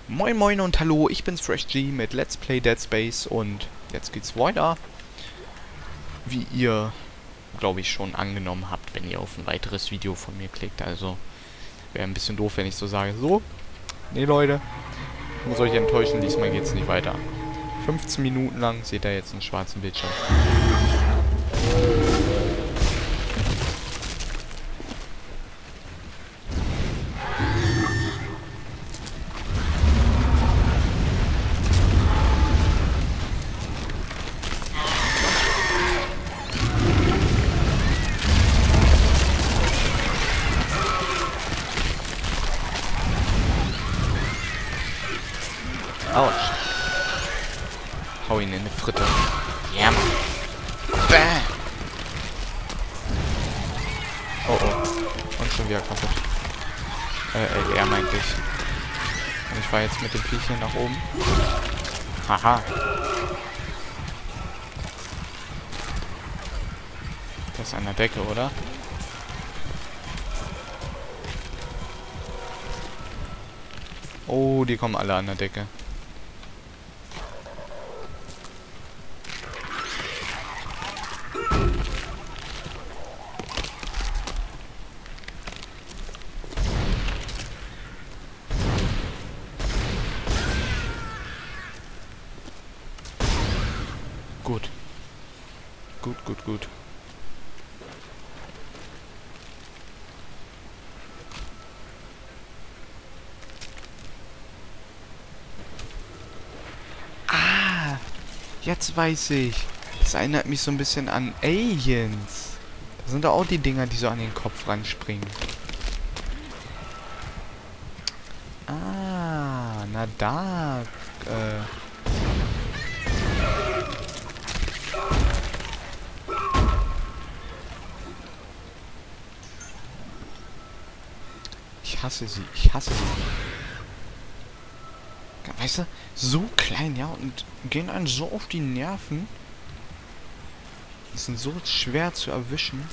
Moin moin und hallo, ich bin's FreshG mit Let's Play Dead Space und jetzt geht's weiter. Wie ihr, glaube ich, schon angenommen habt, wenn ihr auf ein weiteres Video von mir klickt. Also, wäre ein bisschen doof, wenn ich so sage, so, nee Leute, ich muss euch enttäuschen, diesmal geht's nicht weiter. 15 Minuten lang seht ihr jetzt einen schwarzen Bildschirm. Autsch. Hau ihn in die Fritte. Ja, Mann. Bäh. Oh, oh. Und schon wieder kaputt. Er meinte ich. Und ich war jetzt mit dem Viechchen nach oben. Haha. Das ist an der Decke, oder? Oh, die kommen alle an der Decke. Gut. Gut, gut, gut. Ah, jetzt weiß ich. Das erinnert mich so ein bisschen an Aliens. Das sind doch auch die Dinger, die so an den Kopf ranspringen. Ah, na da. Ich hasse sie. Ich hasse sie. Weißt du, so klein, ja, und gehen einem so auf die Nerven. Die sind so schwer zu erwischen.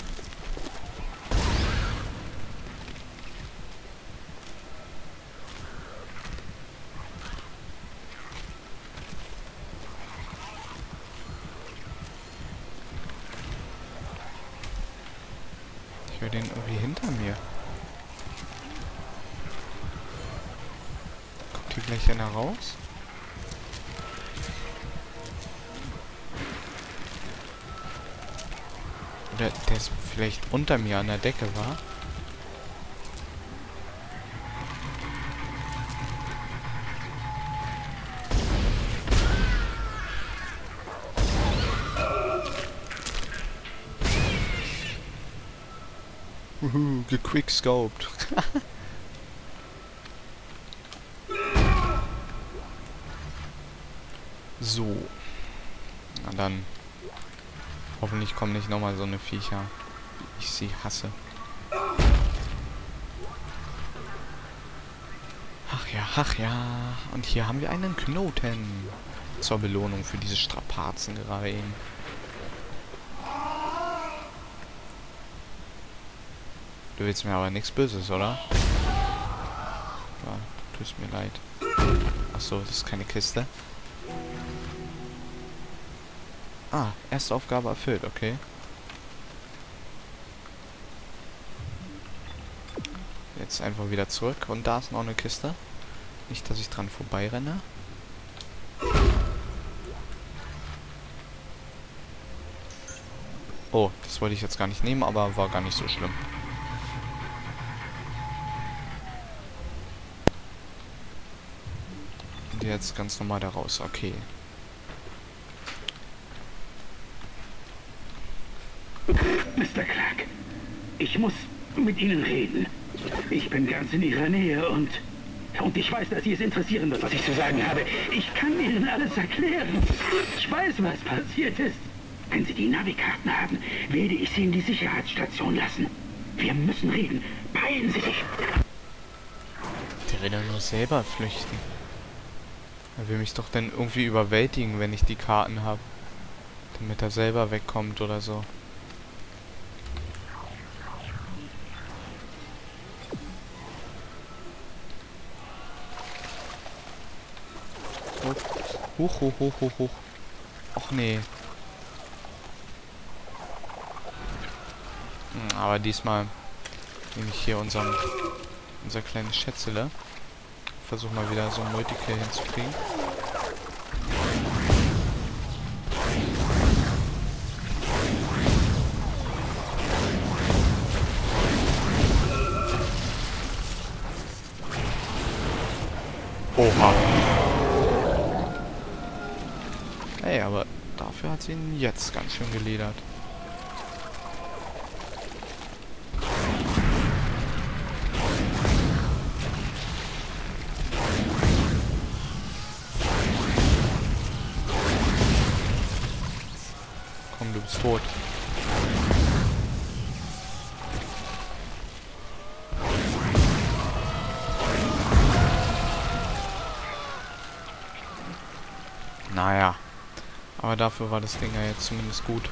Ich höre den irgendwie hinter mir. Kommt hier gleich einer raus? Oder der ist vielleicht unter mir an der Decke, war? Gequickscoped. So. Na dann. Hoffentlich kommen nicht nochmal so eine Viecher. Ich sie hasse. Ach ja, ach ja. Und hier haben wir einen Knoten. Zur Belohnung für diese Strapazen gerade eben. Du willst mir aber nichts Böses, oder? Ja, tut mir leid. Achso, das ist keine Kiste. Ah, erste Aufgabe erfüllt, okay. Jetzt einfach wieder zurück. Und da ist noch eine Kiste. Nicht, dass ich dran vorbeirenne. Oh, das wollte ich jetzt gar nicht nehmen, aber war gar nicht so schlimm. Und jetzt ganz normal da raus, okay. Mr. Clark, ich muss mit Ihnen reden. Ich bin ganz in Ihrer Nähe und ich weiß, dass Sie es interessieren wird, was ich zu sagen habe. Ich kann Ihnen alles erklären. Ich weiß, was passiert ist. Wenn Sie die Navikarten haben, werde ich Sie in die Sicherheitsstation lassen. Wir müssen reden. Beeilen Sie sich. Der will doch nur selber flüchten. Er will mich doch dann irgendwie überwältigen, wenn ich die Karten habe. Damit er selber wegkommt oder so. Hoch, hoch, hoch, hoch, hoch. Och nee. Aber diesmal nehme ich hier unser kleines Schätzele. Versuche mal wieder so ein Multikill hinzukriegen. Oha. Ey, aber dafür hat sie ihn jetzt ganz schön geledert. Komm, du bist tot. Naja. Aber dafür war das Ding ja jetzt zumindest gut.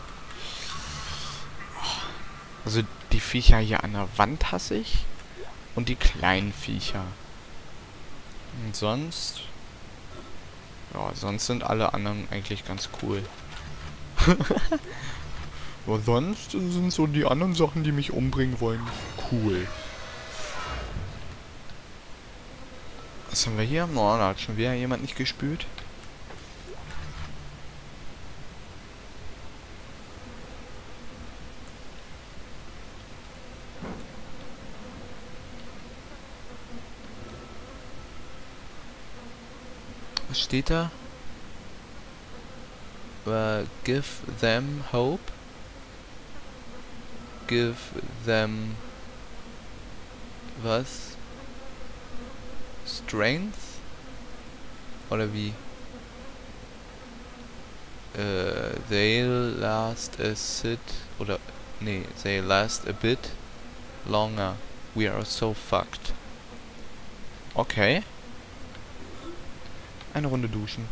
Also die Viecher hier an der Wand hasse ich. Und die kleinen Viecher. Und sonst... Ja, sonst sind alle anderen eigentlich ganz cool. Aber sonst sind so die anderen Sachen, die mich umbringen wollen, cool. Was haben wir hier? Oh, da hat schon wieder jemand nicht gespült. Was steht da? Give them hope. Give them... Was? Strength? Oder wie? They'll last a sit... Oder... Nee, they'll last a bit longer. We are so fucked. Okay. Eine Runde duschen.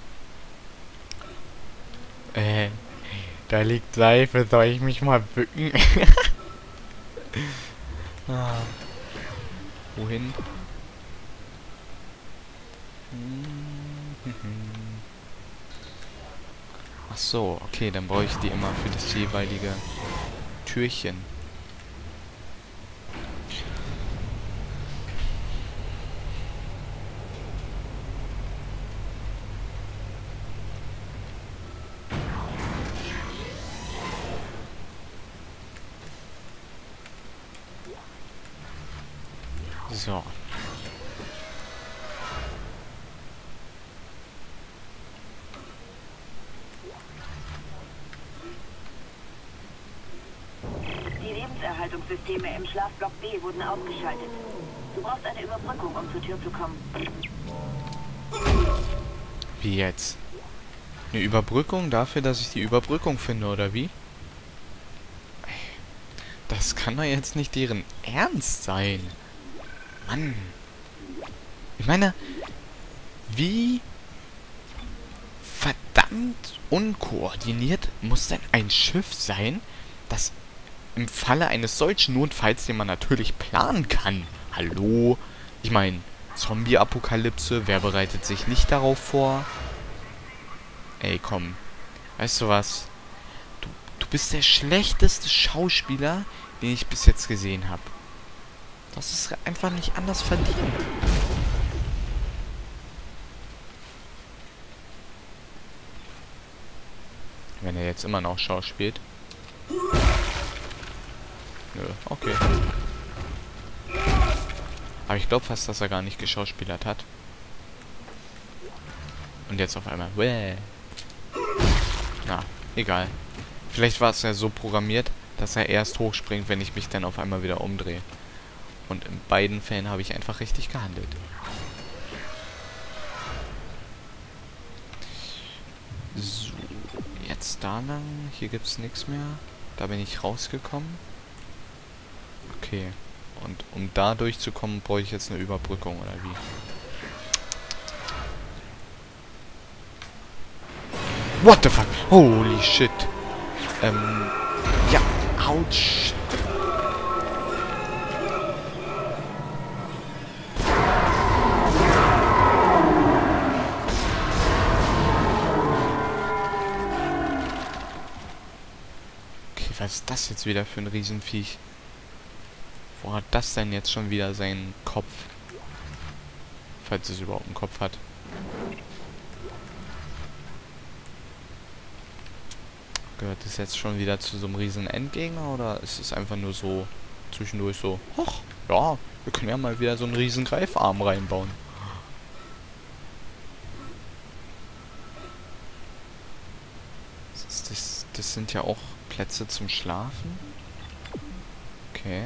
Da liegt Seife. Soll ich mich mal bücken? Ah. Wohin? Ach so, okay, dann brauche ich die immer für das jeweilige Türchen. So. Die Lebenserhaltungssysteme im Schlafblock B wurden ausgeschaltet. Du brauchst eine Überbrückung, um zur Tür zu kommen. Wie jetzt? Eine Überbrückung dafür, dass ich die Überbrückung finde, oder wie? Das kann doch jetzt nicht deren Ernst sein. Mann. Ich meine, wie verdammt unkoordiniert muss denn ein Schiff sein, das im Falle eines solchen Notfalls, den man natürlich planen kann. Hallo? Ich meine, Zombie-Apokalypse, wer bereitet sich nicht darauf vor? Ey, komm. Weißt du was? Du bist der schlechteste Schauspieler, den ich bis jetzt gesehen habe. Das ist einfach nicht anders verdient. Wenn er jetzt immer noch schauspielt. Nö, okay. Aber ich glaube fast, dass er gar nicht geschauspielert hat. Und jetzt auf einmal. Wäh. Na, egal. Vielleicht war es ja so programmiert, dass er erst hochspringt, wenn ich mich dann auf einmal wieder umdrehe. Und in beiden Fällen habe ich einfach richtig gehandelt. So, jetzt da lang. Hier gibt es nichts mehr. Da bin ich rausgekommen. Okay. Und um da durchzukommen, brauche ich jetzt eine Überbrückung, oder wie? What the fuck? Holy shit. Ja. Autsch. was ist das jetzt wieder für ein Riesenviech? Wo hat das denn jetzt schon wieder seinen Kopf? Falls es überhaupt einen Kopf hat. Gehört das jetzt schon wieder zu so einem riesen Endgegner oder ist es einfach nur so zwischendurch so, ach, ja, wir können ja mal wieder so einen riesen Greifarm reinbauen. Das sind ja auch Plätze zum Schlafen. Okay.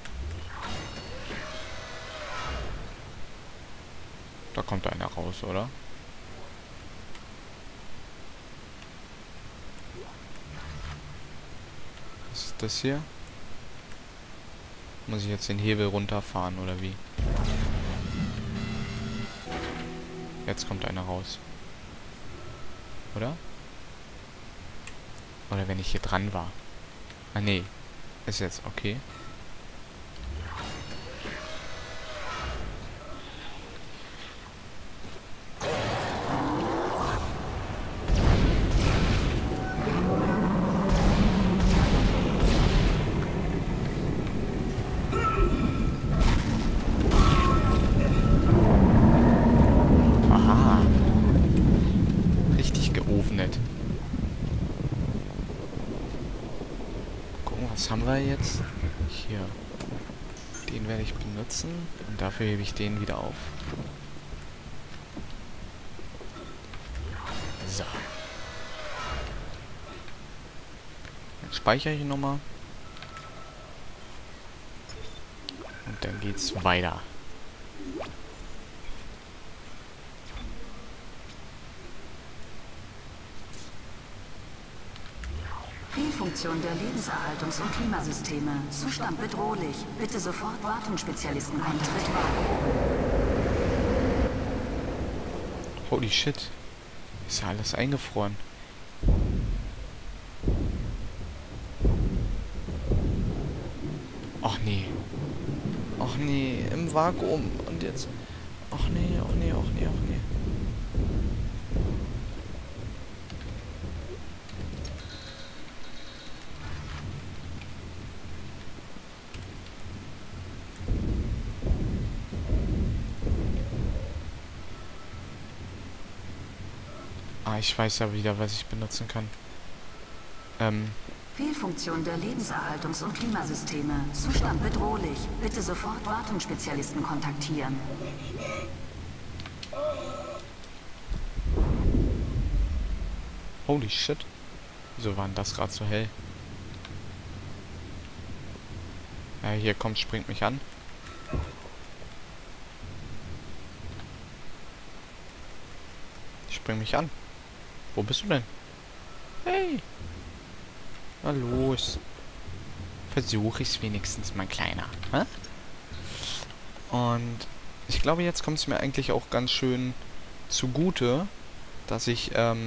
Da kommt einer raus, oder? Was ist das hier? Muss ich jetzt den Hebel runterfahren, oder wie? Jetzt kommt einer raus. Oder? Oder wenn ich hier dran war. Ah, nee. Ist jetzt okay. Aha. Richtig geofnet. Gucken, was haben wir jetzt? Hier. Den werde ich benutzen. Und dafür hebe ich den wieder auf. So. Jetzt speichere ich nochmal. Und dann geht's weiter. Fehlfunktion der Lebenserhaltungs- und Klimasysteme. Zustand bedrohlich. Bitte sofort Wartungsspezialisten Eintritt wagen. Holy shit. Ist ja alles eingefroren. Ach nee. Ach nee, im Vakuum. Und jetzt. Ach nee, ach nee, ach nee, ach nee. Ah, ich weiß ja wieder, was ich benutzen kann. Fehlfunktion der Lebenserhaltungs- und Klimasysteme. Zustand bedrohlich. Bitte sofort Wartungsspezialisten kontaktieren. Holy shit. Wieso war denn das gerade so hell? Ja, hier kommt, springt mich an. Spring mich an. Wo bist du denn? Hey! Na los. Versuche ich es wenigstens, mein Kleiner. Hä? Und ich glaube, jetzt kommt es mir eigentlich auch ganz schön zugute, dass ich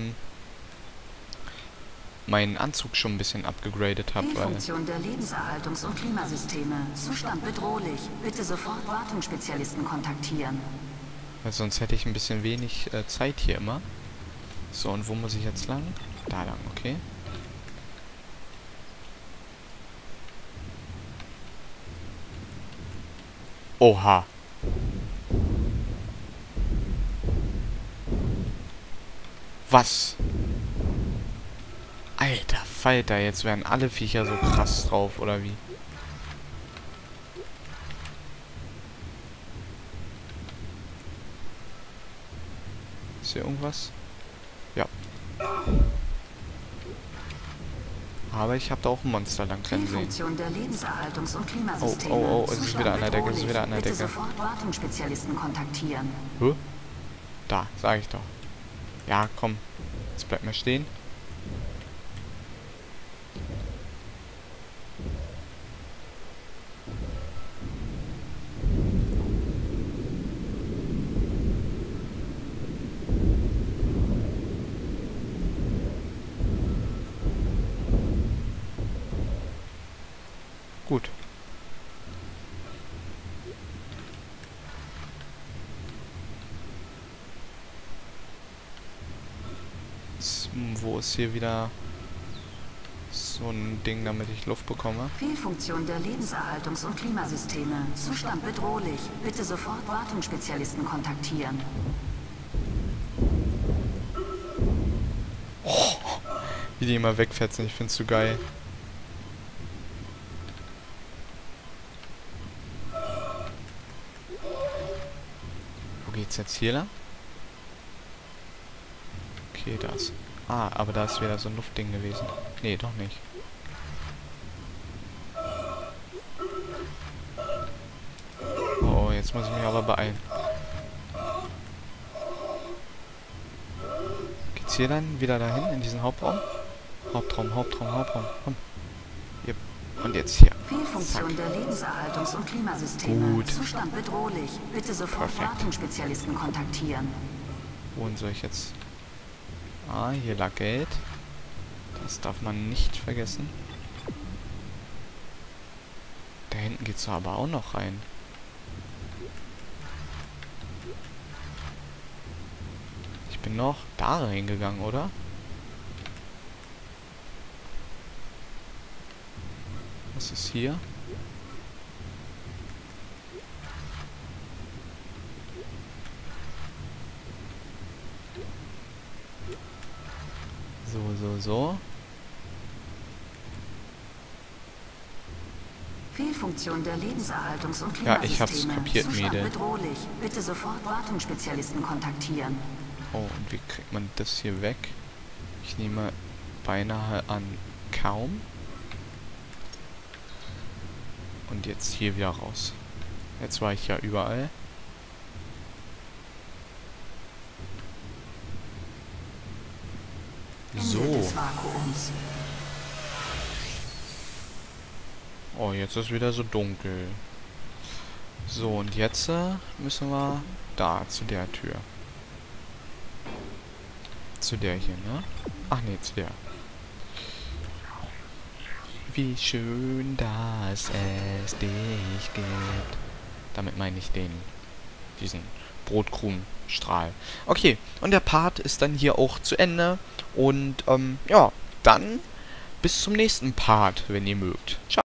meinen Anzug schon ein bisschen abgegradet habe. Fehlfunktion der Lebenserhaltungs- und Klimasysteme. Zustand bedrohlich. Bitte sofort Wartungsspezialisten kontaktieren. Weil sonst hätte ich ein bisschen wenig Zeit hier immer. So, und wo muss ich jetzt lang? Da lang, okay. Oha. Was? Alter Falter, jetzt werden alle Viecher so krass drauf, oder wie? Ist hier irgendwas? Ja. Aber ich habe da auch ein Monster lang rennen sehen. Fehlfunktion der Lebenserhaltungs- und Klimasysteme. Oh, es ist wieder an der Decke, es ist wieder an der Bitte Decke. sofort Wartungsspezialisten kontaktieren. Hä? Da, sag ich doch. Ja, komm. Jetzt bleib mal stehen. Gut. Wo ist hier wieder... so ein Ding, damit ich Luft bekomme. Fehlfunktion der Lebenserhaltungs- und Klimasysteme. Zustand bedrohlich. Bitte sofort Wartungsspezialisten kontaktieren. Wie die immer wegfetzen, ich find's so geil. Wo geht's jetzt hier lang? Okay, das. Ah, aber da ist wieder so ein Luftding gewesen. Nee, doch nicht. Oh, jetzt muss ich mich aber beeilen. Geht's hier dann wieder dahin, in diesen Hauptraum? Hauptraum. Komm. Yep. Und jetzt hier. Fehlfunktion Zack. der Lebenserhaltungs- und Klimasysteme. Gut. Zustand bedrohlich. Bitte sofort Perfekt. Wartungsspezialisten kontaktieren. Wohin soll ich jetzt? Ah, hier lag Geld. Das darf man nicht vergessen. Da hinten geht's aber auch noch rein. Ich bin noch da reingegangen, oder? Was ist hier? So. Fehlfunktion der Lebenserhaltungs- und Ja, Klimasysteme. ich hab's kapiert, Zustand Mädel. bedrohlich. Bitte sofort Wartungsspezialisten kontaktieren. Oh, und wie kriegt man das hier weg? Ich nehme beinahe an kaum. Und jetzt hier wieder raus. Jetzt war ich ja überall. Ende So. des Vakuums. Oh, jetzt ist wieder so dunkel. So, und jetzt müssen wir da zu der Tür. Zu der hier, ne? Ach nee, zu der. Wie schön, dass es dich gibt. Damit meine ich diesen Brotkrumenstrahl. Okay, und der Part ist dann hier auch zu Ende. Und ja, dann bis zum nächsten Part, wenn ihr mögt. Ciao.